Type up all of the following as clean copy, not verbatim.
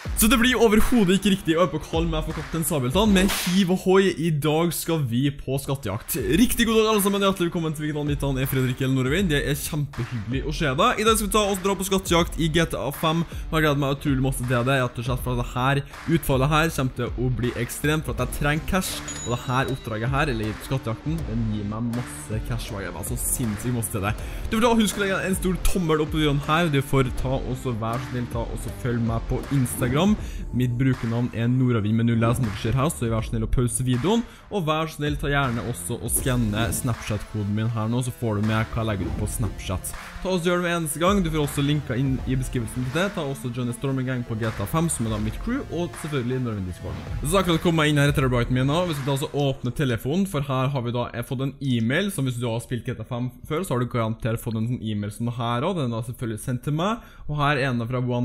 Så det blir overhodet ikke riktig å kalle meg for Kaptein Sabeltann, men hiv og hoi, i dag skal vi på skattejakt. Riktig god dag alle sammen, hjertelig velkommen til kanalen mitt, han er Fredrik L. Norveien. Det er kjempehyggelig å se deg. I dag skal vi ta oss dra på skattejakt i GTA 5. Jeg har gledet meg utrolig masse til det, rett og slett for at dette utfallet her kommer til å bli ekstremt, for at jeg trenger cash, og dette oppdraget her, eller skattejakten, den gir meg masse cash, og jeg var så sinnssykt masse til det. Du får da huske å legge en stor tommel opp på videoen her, du får ta også vær snill, ta også følg meg på Instagram. Mitt brukernavn er Noravin med 0 som dere ser her, så vær snill å pause videoen, og vær snill ta gjerne også å skanne Snapchat-koden min her nå, så får du med hva jeg legger ut på Snapchat. Ta oss gjør det med eneste gang, du får også linka inn i beskrivelsen til det, ta også Johnny Storming Gang på GTA 5, som er da mitt crew, og selvfølgelig Noravin Discord. Så akkurat kom jeg inn her etter Brighton min nå, vi skal da altså åpne telefonen, for her har vi da fått en e-mail, som hvis du har spilt GTA 5 før, så har du garantert fått en sånn e-mail som her også, den er da selvfølgelig sendt til meg, og her er en fra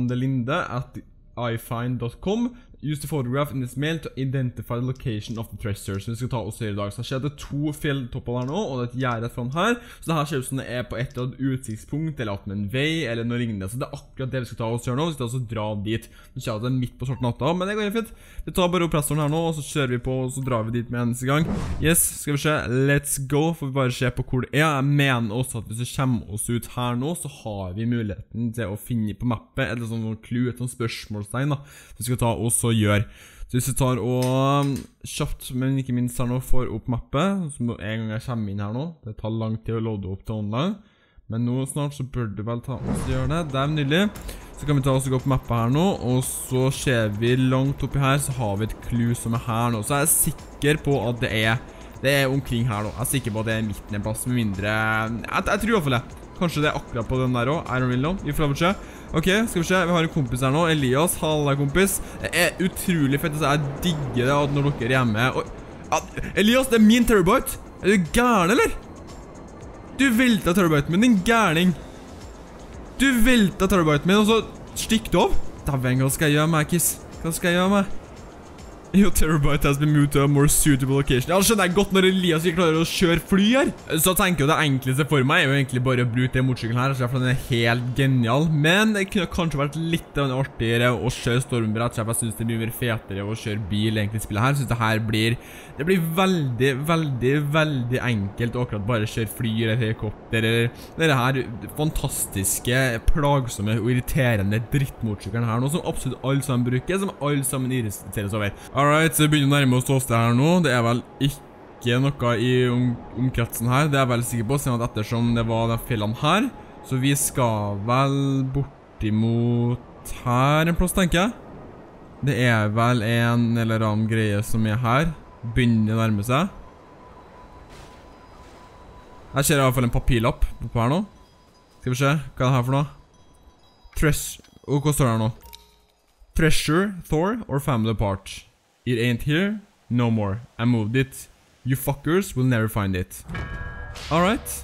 wandelinde@ifind.com. Use the photograph in this mail to identify the location of the treasure. Så vi skal ta oss i dag. Så her skjer det 2 fjelltopper her nå, og det er et gjerde fra her. Så det her ser ut som det er på et eller annet utsiktspunkt, eller at med en vei, eller noe lignende. Så det er akkurat det vi skal ta oss gjøre nå. Vi skal altså dra dit. Nå ser jeg at det er midt på svart natta, men det går helt fint. Vi tar bare oppressoren her nå, og så kjører vi på, og så drar vi dit med eneste gang. Yes, skal vi se. Let's go. Får vi bare se på hvor det er. Jeg mener også at hvis vi kommer oss ut her nå, så har vi muligheten til å finne på mappet, eller sånn noen clue, et sånn spørsmålstegn da. Vi skal ta oss og gjøre. Så hvis vi tar og kjapt, men ikke minst her nå, får opp mappet, så en gang jeg kommer inn her nå, det tar lang tid å loade opp til online, men nå snart så bør du vel ta oss og gjøre det. Det er nydelig. Så kan vi ta oss og gå på mappet her nå, og så ser vi langt oppi her, så har vi et clue som er her nå. Så jeg er sikker på at det er omkring her nå. Jeg er sikker på at det er midten en plass, med mindre, jeg tror i hvert fall det. Kanskje det er akkurat på den der også, I don't really know, vi får se. Ok, skal vi se, vi har en kompis her nå, Elias, halla kompis. Det er utrolig fett, jeg digger det at når dere er hjemme. Elias, det er min terabyte! Er du gærne, eller? Du velta terabyten min, din gærning. Du velta terabyten min, og så stikk du av. Dæven, hva skal jeg gjøre med, kiss? Hva skal jeg gjøre med? Your terabyte has been moved to a more suitable location. Ja, det skjønner jeg godt når Elias ikke klarer å kjøre fly her. Så tenker jeg det enkleste for meg er jo egentlig bare å bruke den motorsykkelen her, for den er helt genial. Men det kunne kanskje vært litt artigere å kjøre stormbrett, så jeg synes det blir mer fetere å kjøre bil egentlig i spillet her. Jeg synes det her blir veldig enkelt å akkurat bare kjøre fly eller helikopter, eller det her fantastiske, plagsomme og irriterende drittmotorsykkelen her nå, som absolutt alle sammen bruker, som alle sammen irriteres over. Alright, så vi begynner å nærme oss det her nå. Det er vel ikke noe i omkretsen her. Det er jeg vel sikker på, siden at ettersom det var de fjellene her. Så vi skal vel bortimot her en plass, tenker jeg. Det er vel en eller annen greie som er her. Begynner å nærme seg. Her ser jeg i hvert fall en papirlapp på her nå. Skal vi se, hva er det her for noe? Og hva står det her nå? Treasure, Thor, or family part? It ain't here, no more. I moved it. You fuckers will never find it. Alright.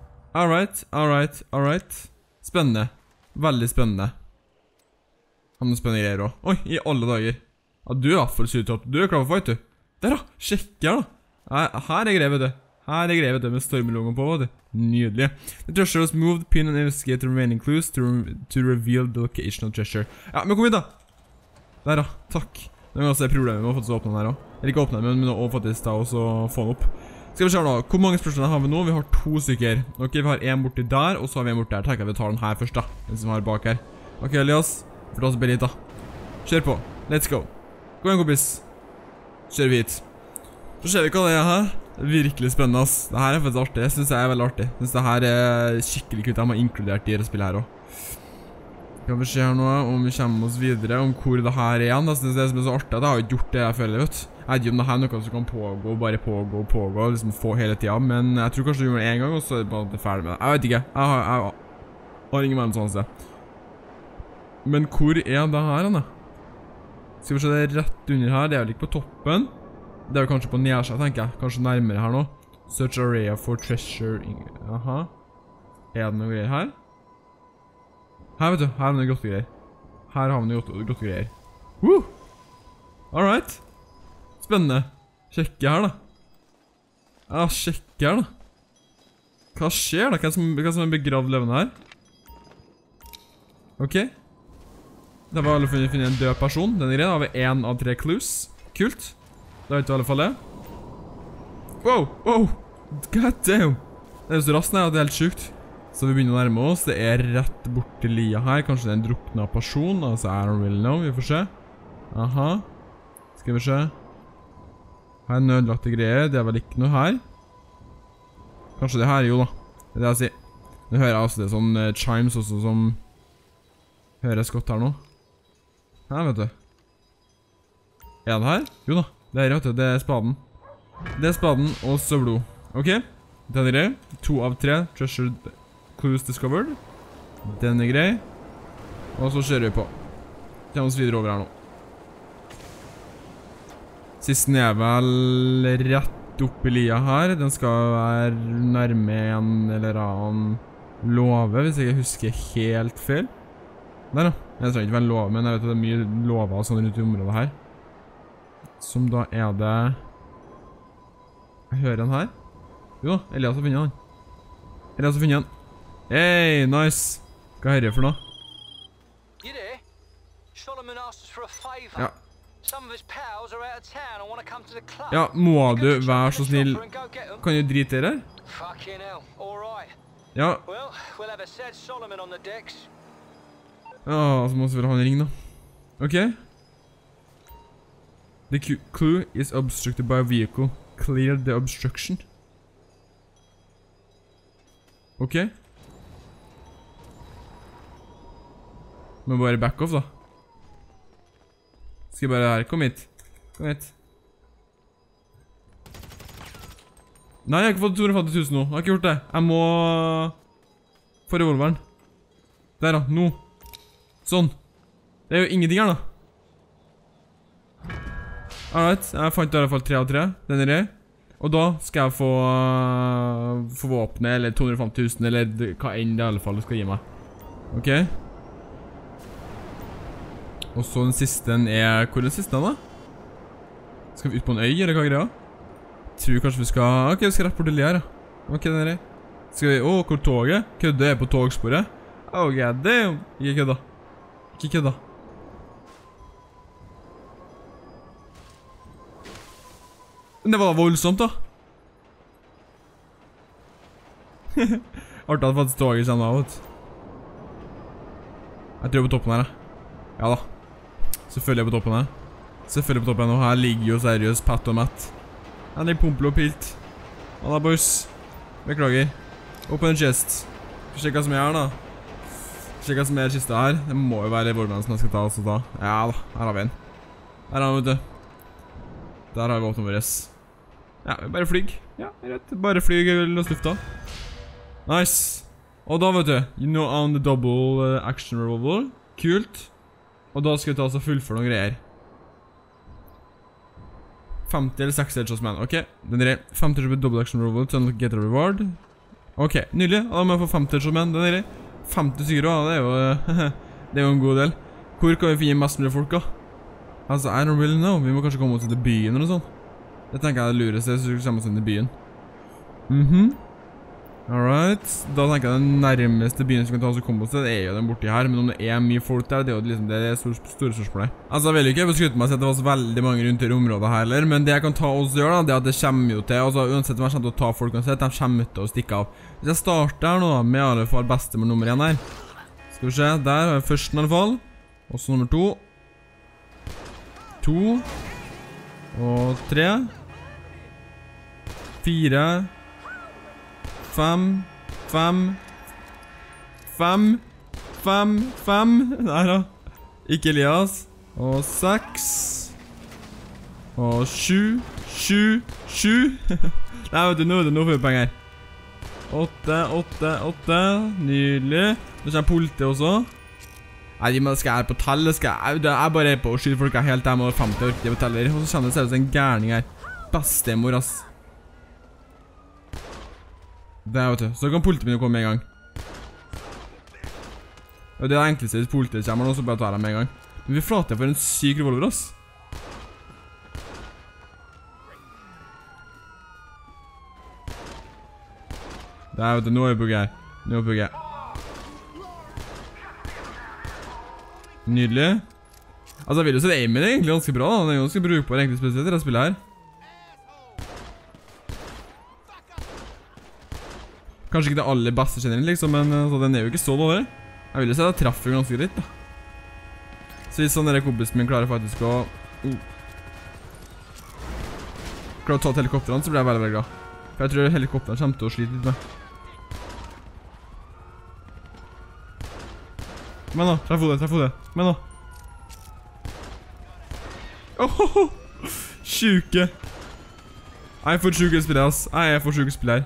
Spennende. Veldig spennende. Han er spennende greier også. Oi, i alle dager. Ja, du er i hvert fall sytopp. Du er klar for fight, du. Der da, sjekk her da. Her er greie, vet du. Her er greie, vet du, med stormelongen på, vet du. Nydelig. The treasure was moved, pin and investigate the remaining clues to reveal the location of treasure. Ja, men kom hit da. Der da, takk. Det er også problemet med å faktisk åpne den her også. Eller ikke åpne den, men å faktisk ta og få den opp. Skal vi se da, hvor mange spørsmål har vi nå? Vi har 2 stykker. Ok, vi har en borti der, og så har vi en borti der. Tenker jeg vi tar den her først da, den som har bak her. Ok, Elias, for ta oss bare litt da. Kjør på, let's go. Gå igjen, kompis. Kjør vi hit. Så ser vi hva det er her. Det er virkelig spennende, ass. Dette er faktisk artig, jeg synes det er veldig artig. Jeg synes dette er skikkelig kult, de har inkludert i det spillet her også. Skal vi se her nå, om vi kommer oss videre, om hvor det her er igjen. Det som er så artig, det har jo ikke gjort det jeg føler, vet du. Jeg vet ikke om det her er noe som kan pågå, bare pågå, liksom få hele tiden, men jeg tror kanskje vi gjør det en gang, og så er det bare ferdig med det. Jeg vet ikke, jeg har ingen mening sånn sted. Men hvor er det her, Anne? Skal vi se, det er rett under her, det er vel ikke på toppen. Det er jo kanskje på nedsiden, tenker jeg, kanskje nærmere her nå. Search area for treasure, aha. Er det noe greier her? Her vet du, her har vi noe grottegreier. Her har vi noe grottegreier. Woo! Alright. Spennende. Sjekke her da. Ja, sjekke her da. Hva skjer da? Hva som er begravd levende her? Ok. Da har vi alle funnet en død person. Den greia, da har vi 1 av 3 clues. Kult. Da vet vi i alle fall det. Wow, wow. God damn. Det er så raskt at det er helt sykt. Så vi begynner å nærme oss. Det er rett bort til lia her. Kanskje det er en druknet person. Altså, I don't really know. Vi får se. Aha. Skal vi se. Her er nødlagte greier. Det er vel ikke noe her. Kanskje det her, jo da. Det er det jeg sier. Nå hører jeg også det sånn chimes også som høres godt her nå. Her, vet du. Er det her? Jo da. Det er vet du. Det er spaden. Det er spaden, og så blod. Ok. Den er grei. 2 av 3. Treasure clues discovered. Den er grei. Og så kjører vi på. Kjem oss videre over her nå. Sisten er vel rett opp i lia her. Den skal være nærme en eller annen låve, hvis jeg ikke husker helt feil. Der da. Jeg trenger ikke være en låve, men jeg vet at det er mye låver og sånn rundt i området her. Som da er det... Jeg hører den her. Jo da, Elias har funnet han. Elias har funnet han. Hey, nice. Hva hører jeg for noe? Ja. Ja, må du være så snill. Kan du drite i det? Ja. Ja, så må vi vel ha en ring da. Ok. The clue is obstructed by a vehicle. Clear the obstruction. Ok. Må bare back off da. Skal jeg bare her, kom hit. Kom hit. Nei, jeg har ikke fått 250 000 nå. Jeg har ikke gjort det. Jeg må... få revolveren. Der da, nå. Sånn. Det er jo ingenting her da. Alright, jeg fant i hvert fall 3 av 3. Den er grei. Og da skal jeg få våpnet, eller 250 000, eller hva enn det i alle fall skal gi meg. Ok. Og så den siste er... Hvor er den siste da? Skal vi ut på en øy, eller hva greia? Tror kanskje vi skal... Ok, vi skal rett bort til lia her, ja. Ok, den er grei. Skal vi... hvor toget? Kødde er på togsporet. Oh, god damn. Ikke kødda. Ikke kødda. Men det var voldsomt da. Artig at faktisk toget kommer av ut. Jeg tror på toppen her. Ja da. Selvfølgelig på toppen her. Selvfølgelig på toppen her. Og her ligger jo seriøst Pat og Matt. Han er pumpel og pilt. Han er boys. Beklager. Open chest. Skal se hva som er her da. Se hva som er kista her. Det må jo være hvordan som jeg skal ta også da. Ja da. Her har vi en. Her har vi, vet du. Der har vi våpnet våres. Ja, bare flyg. Ja, rett. Bare flyg i løs lufta. Nice. Og da, vet du, you know on the double action revolver. Kult. Og da skal vi ta oss og fullføre noen greier. 50 eller 60 headshots, man. Ok, den er 50 headshots med double action revolver til å get a reward. Ok, nydelig. Da må jeg få 50 headshots, man. Den er 50 stykker, det er jo... det er jo en god del. Hvor kan vi finne mest mulig folk, da? Altså, I don't really know. Vi må kanskje komme oss til byen eller noe sånt. Det tenker jeg det lureste, så vi kommer oss inn i byen. Alright. Da tenker jeg den nærmeste byen som kan ta oss og komme oss til, det er jo den borti her. Men om det er mye folk der, det er jo liksom det store spørsmålet. Altså, jeg vil jo ikke beskryte meg å si at det var så veldig mange rundt i området her heller, men det jeg kan ta oss og gjøre da, det er at det kommer jo til, altså uansett om jeg kommer til å ta folk uansett, de kommer til å stikke av. Hvis jeg starter her nå da, med i alle fall bestemor nummer 1 her. Skal vi se, der har jeg førsten i alle fall. Og så nummer 2. 2. Og 3. 4 5 5 5 5 5 Der da. Ikke Elias. Og 6 og 7 7 7 Nei, vet du, nå er det noe for penger. 8 8 8 Nydelig. Nå kommer politiet også. Nei, de skal jeg på telle. Jeg bare er på å skyde folk helt der med 50 orker på teller. Og så kjenner det seriøst en gærning her. Bestemor, ass. Der, vet du. Så kan politiet begynne å komme med en gang. Og det er det enkleste hvis politiet kommer nå, så bare tar jeg med en gang. Men vi flater for en syk revolver, ass. Der, vet du. Nå er vi på her. Nydelig. Altså, jeg vil jo si det aimen er egentlig ganske bra da. Den er ganske brukbar egentlig spesielt i det spillet her. Kanskje ikke det aller beste generelt liksom, men altså, den er jo ikke så dårlig. Jeg vil jo si at jeg treffer ganske greit da. Så hvis sånn der kompisen min klarer faktisk å klarer å ta til helikopteren, så blir jeg veldig, veldig glad. For jeg tror helikopteren kommer til å slite litt med. Men da, treff hodet. Men da. Åhåhå! Sjuke! Jeg er for sjuke spiller, ass. Jeg er for sjuke spiller.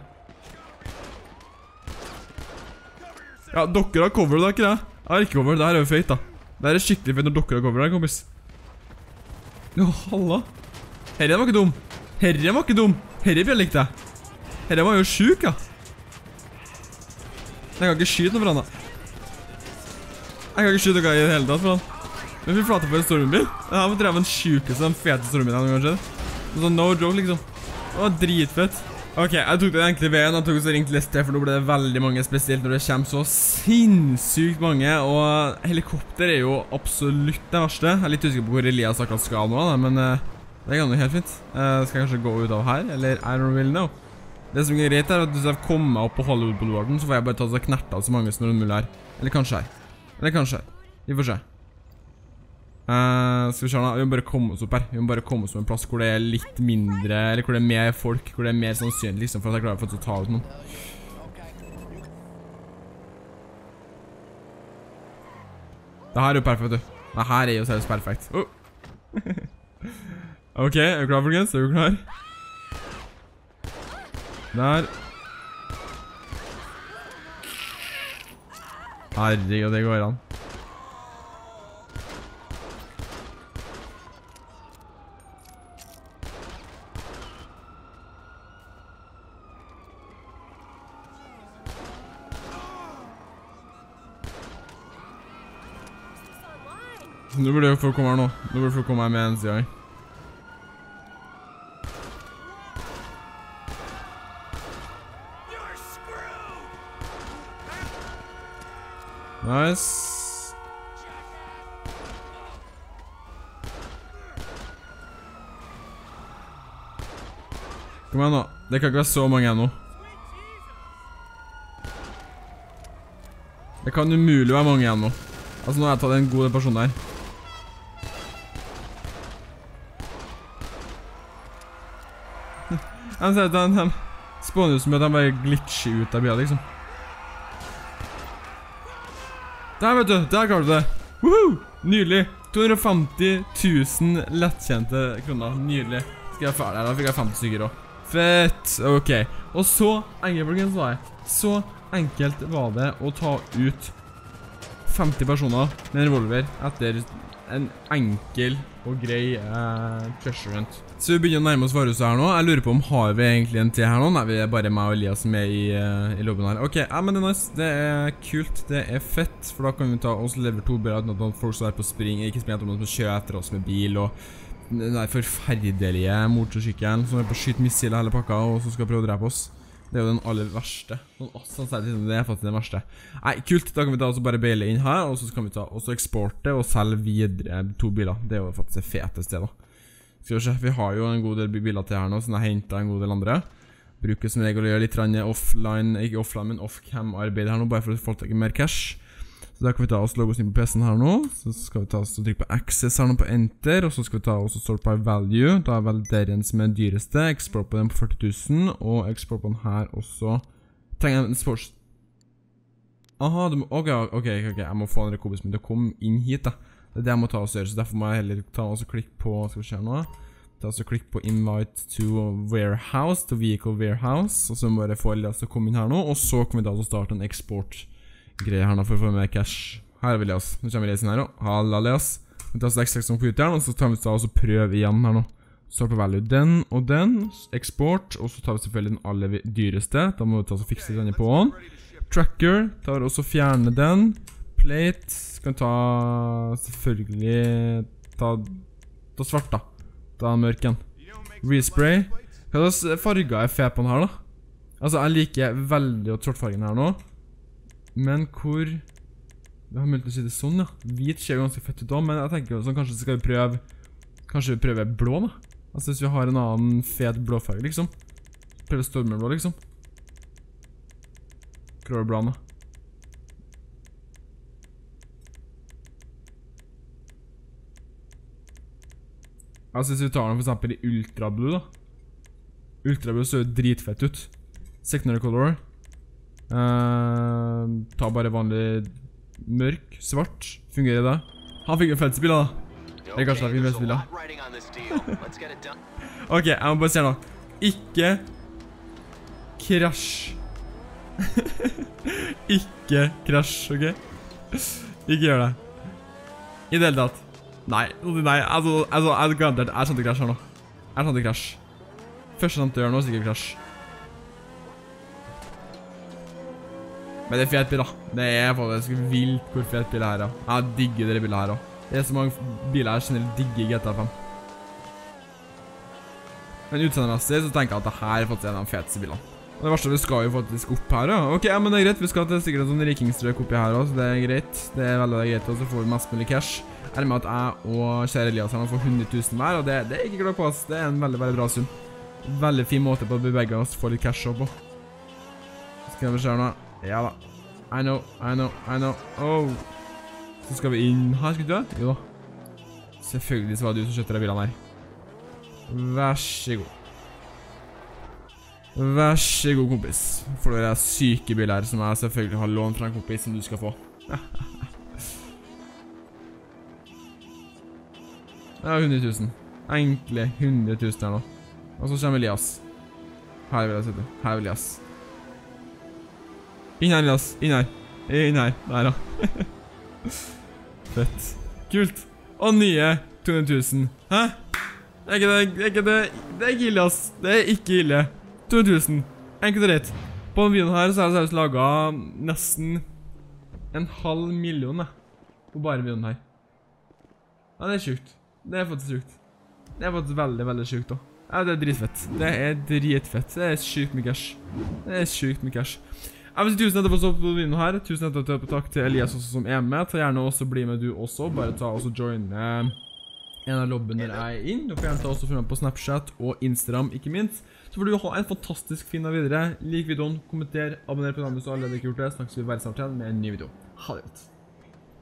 Ja, dere har cover, da, ikke det? Jeg har ikke cover, det her er jo feit, da. Det her er skikkelig feit når dere har cover, kompis. Åh, halla. Herre var ikke dum. Herre bjell likte jeg. Herre var jo sjuk, ja. Jeg kan ikke skyte noe for han, da. Jeg kan ikke skyte noe i det hele tatt for han. Men vi flater for en stormbil. Det her var den sjukeste, den fete stormbilen han kanskje. Sånn no joke, liksom. Det var dritfett. Ok, jeg tok den enkle veien, jeg tok også ringt Lester, for nå ble det veldig mange, spesielt når det kommer så sinnssykt mange, og helikopter er jo absolutt det verste. Jeg er litt usikker på hvor Elias akkurat skal nå, men det kan jo helt fint. Skal jeg kanskje gå ut av her, eller I don't really know. Det som er greit er at hvis jeg kommer opp på Hollywood Boulevarden, så får jeg bare ta så knert av så mange som er mulig her. Eller kanskje her. Vi får se. Skal vi se nå, vi må bare komme oss opp her. Vi må bare komme oss på en plass hvor det er litt mindre, eller hvor det er mer folk, hvor det er mer sannsynlig liksom, for at jeg klarer faktisk å ta ut noen. Det her er jo perfekt, du. Det her er jo seriøst perfekt. Ok, er du klar, folkens? Er du klar? Der. Herregud, det går an. Nå burde jo folk komme her nå. Nå burde folk komme her med en siden. Nice. Kom igjen nå. Det kan ikke være så mange ennå. Det kan umulig være mange ennå. Altså nå har jeg tatt en god person der. Jeg ser at de spåner ut som at de bare glitcher ut av byen, liksom. Der, vet du. Der klarer du det. Woohoo! Nydelig. 250 000 lettkjente kroner. Nydelig. Skal jeg ferdig her? Da fikk jeg 50 stykker også. Fett. Ok. Og så enkelt, folkens, var jeg. Så enkelt var det å ta ut 50 personer med en revolver etter en enkel og grei treasure hunt. Så vi begynner å nærme oss varehuset her nå. Jeg lurer på om har vi egentlig en til her nå? Nei, vi er bare meg og Elias som er i lobbyen her. Ok, ja, men det er nice. Det er kult. Det er fett. For da kan vi ta oss lever 2 biler uten at folk som er på spring, ikke springe etter noen som kjører etter oss med bil, og den der forferdelige motorsykkelen som er på å skyte missiler hele pakka, og som skal prøve å drepe oss. Det er jo den aller verste. Det er faktisk den verste. Nei, kult. Da kan vi ta også bare baile inn her, og så kan vi ta også eksporte og selge videre 2 biler. Det er jo faktisk det feteste da. Skal vi se, vi har jo en god del biler til her nå, så jeg hentet en god del andre. Bruker som regel å gjøre litt offline, ikke offline, men off-cam-arbeid her nå, bare for å få til mer cash. Så da kan vi ta oss logge oss inn på PC-en her nå. Så skal vi ta oss og trykke på Access her nå på Enter, og så skal vi ta oss og sort by value. Da er vel den som er dyreste. Export på den på 40 000, og export på den her også. Trenger jeg en sports... Aha, ok, jeg må få en rekobis min til å komme inn hit da. Det er det jeg må ta oss og gjøre, så derfor må jeg heller ta oss og klikke på, skal vi se nå. Ta oss og klikke på Invite to Warehouse, to Vehicle Warehouse, og så må jeg få Elias til å komme inn her nå, og så kan vi da også starte en export-greie her nå for å få mer cash. Her er vi Elias, nå kommer Elias inn her nå. Halla Elias. Vi tar oss X6 som computeren, og så tar vi da også prøve igjen her nå. Så på value den og den, export, og så tar vi selvfølgelig den aller dyreste. Da må vi ta oss og fikse den på den. Tracker, tar også fjerne den. Plate, skal vi ta selvfølgelig ta svart da. Ta mørken. Respray. Hva slags farger er fet på den her da? Altså jeg liker veldig å svart fargen her nå. Men hvor Vi har mulighet til å si det sånn, ja. Hvit ser ganske fett ut da, men jeg tenker sånn, kanskje vi prøve blå da. Altså hvis vi har en annen fet blåfarge, liksom. Prøve stormeblå, liksom. Prøve blå da. Altså hvis vi tar den for eksempel i ultrablå da. Ultrablå ser jo dritfett ut. Secondary color. Ta bare vanlig mørk, svart. Fungerer det? Han fikk en fett bil da. Det er kanskje han fikk en fett bil da. Ok, jeg må bare se nå. Ikke krasj. Ikke krasj, ok? Ikke gjør det. I det hele tatt. Nei, altså, jeg garantert er sånn til krasj her nå. Er sånn til krasj. Første sånn til å gjøre noe, sikkert krasj. Men det er fet bil da. Det er faktisk vilt hvor fet bil her da. Jeg digger dere biler her da. Det er så mange biler her generelt digger i GTA 5. Men utseendemessig så tenker jeg at det her er faktisk en av de feteste bilene. Og det verste, vi skal jo faktisk opp her da. Ok, ja, men det er greit. Vi skal til sikkert en sånn rikingstrøk oppi her også, så det er greit. Det er veldig greit, og så får vi mest mulig cash. Jeg er med at jeg og kjære Elias her får 100 000 hver, og det er ikke glad på oss. Det er en veldig, veldig bra sum. Veldig fin måte på å bevege oss, få litt cash opp på. Skal vi se nå. Ja da. I know. Oh. Så skal vi inn her, skal vi ikke? Jo da. Selvfølgelig så var det du som kjøpte de bilene her. Vær så god. Vær så god, kompis. For det er syke biler her som jeg selvfølgelig har lånt fra en kompis som du skal få. Det er 100 000. Enkle 100 000 her nå. Og så kommer Elias. Her vil jeg sette. Her vil Elias. Inn her, Elias. Inn her. Inn her. Der da. Fett. Kult. Og nye 200 000. Hæ? Det er ikke ille, ass. Det er ikke ille. 200 000. Enkelt og rett. På denne videoen her så er det seriøst laget nesten 500 000 på bare videoen her. Ja, det er sjukt. Det er faktisk sjukt. Det er faktisk veldig, veldig sjukt da. Ja, det er dritfett. Det er dritfett. Det er sjukt mye cash. Det er sjukt mye cash. Jeg vil si tusen takk for å stå på videoen her. Tusen takk til Elias også som er med. Ta gjerne også bli med du også. Bare ta og join en av lobben der jeg er inn. Du får gjerne ta også følge med på Snapchat og Instagram, ikke minst. Så får du ha en fantastisk fin dag videre. Lik videoen, kommenter, abonner på kanalen hvis du allerede ikke har gjort det. Snakkes vi bare snart igjen med en ny video. Ha det godt.